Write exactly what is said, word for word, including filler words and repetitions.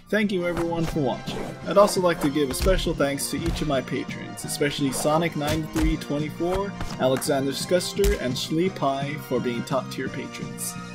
Thank you everyone for watching. I'd also like to give a special thanks to each of my patrons, especially Sonic ninety-three twenty-four, Alexander Scuster, and Shlee Pai for being top tier patrons.